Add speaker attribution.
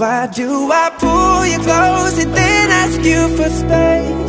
Speaker 1: Why do I pull you close and then ask you for space?